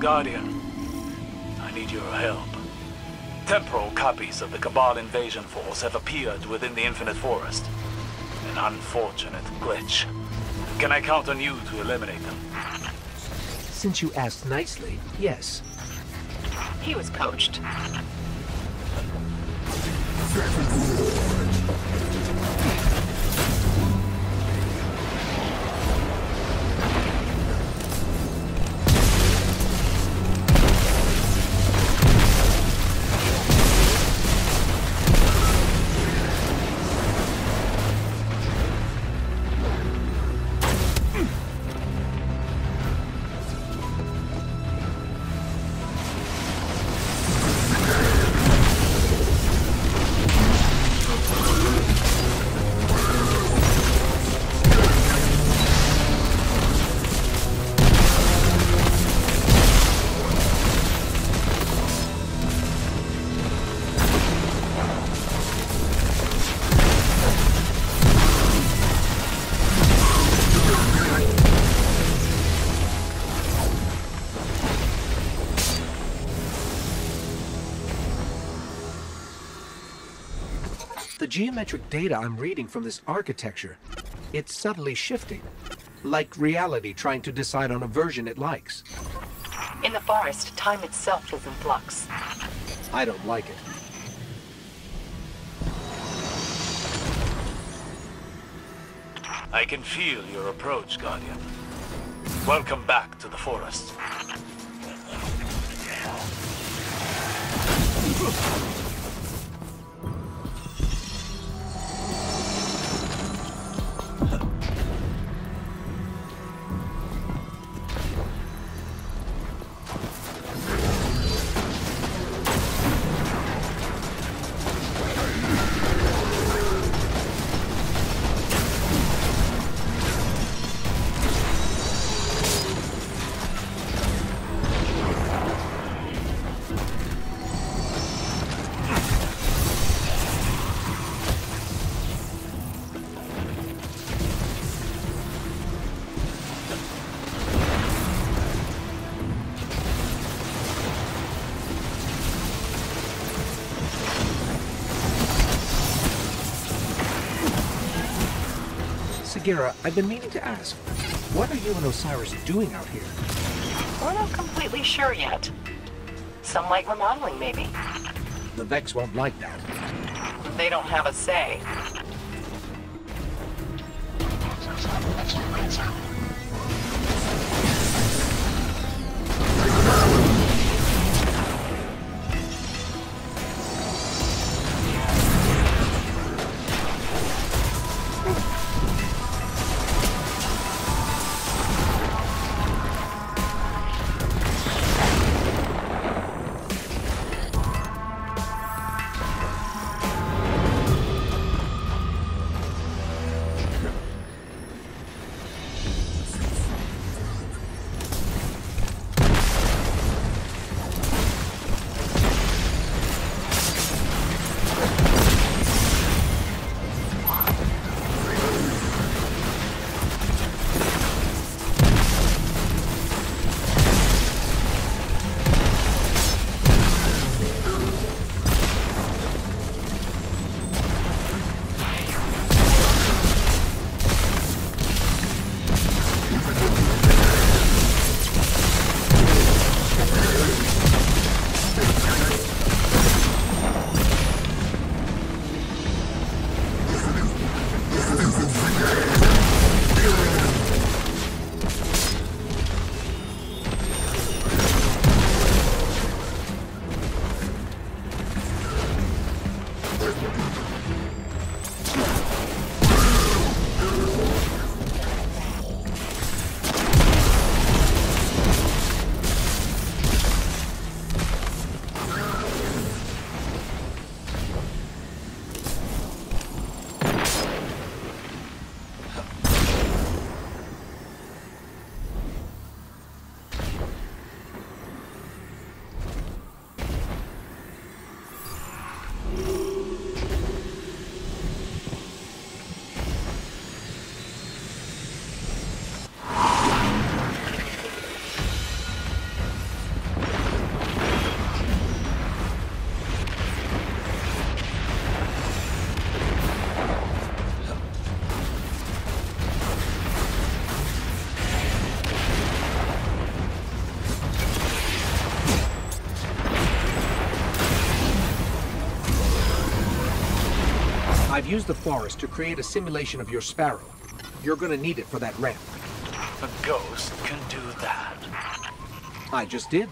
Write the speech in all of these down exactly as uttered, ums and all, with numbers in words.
Guardian, I need your help. Temporal copies of the Cabal invasion force have appeared within the Infinite Forest. An unfortunate glitch. Can I count on you to eliminate them? Since you asked nicely, yes. He was coached. The geometric data I'm reading from this architecture, it's subtly shifting. Like reality trying to decide on a version it likes. In the forest, time itself is in flux. I don't like it. I can feel your approach, Guardian. Welcome back to the forest. Sagira, I've been meaning to ask, what are you and Osiris doing out here? We're not completely sure yet. Some light remodeling, maybe. The Vex won't like that. They don't have a say. use the forest to create a simulation of your Sparrow. You're gonna need it for that ramp. A ghost can do that. I just did.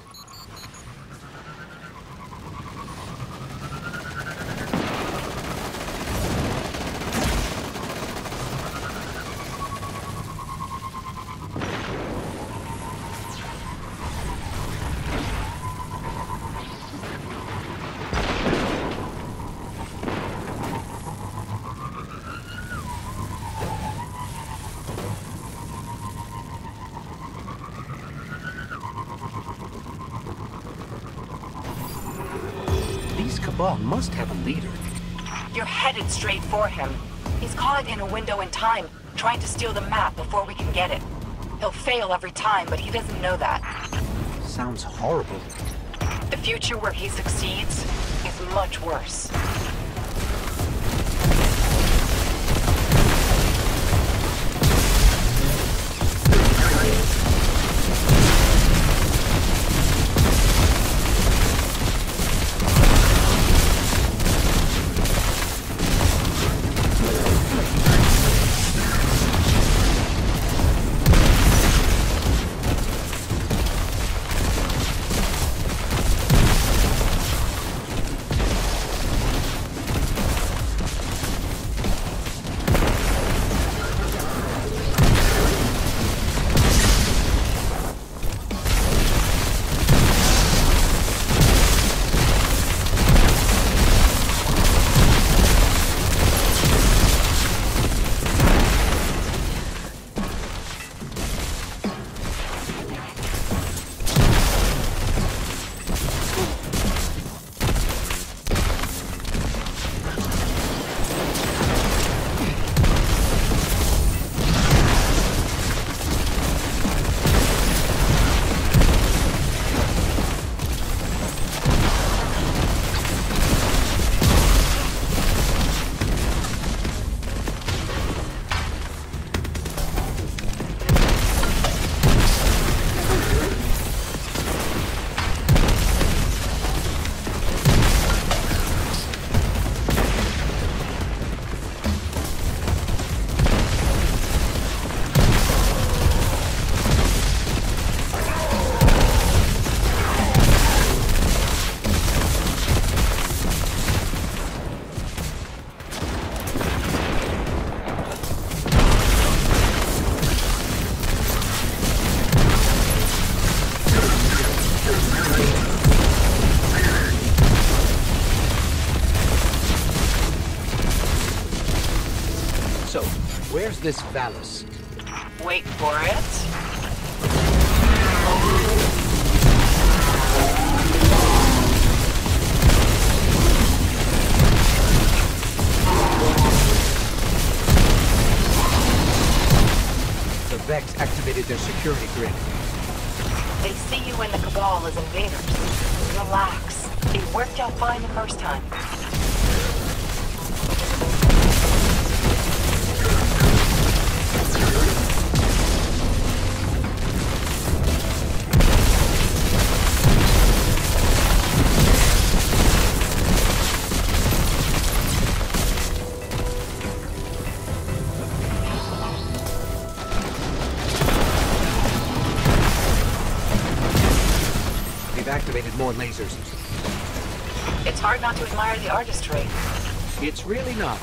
Cabal must have a leader. You're headed straight for him. He's caught in a window in time, trying to steal the map before we can get it. He'll fail every time, but he doesn't know that. Sounds horrible. The future where he succeeds is much worse. Where's this Valis? Wait for it. The Vex activated their security grid. They see you and the Cabal as invaders. Relax. It worked out fine the first time. Activated more lasers. It's hard not to admire the artistry. It's really not.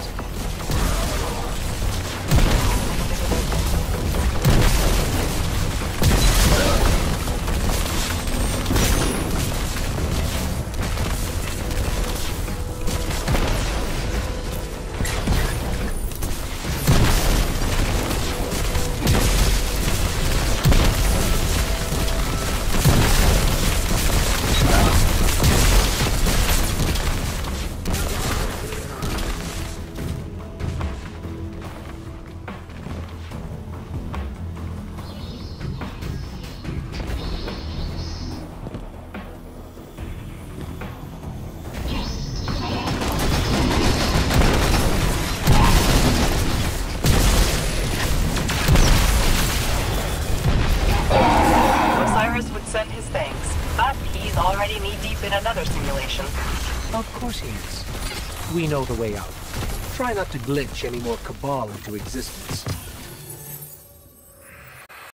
Of course he is. We know the way out. try not to glitch any more Cabal into existence.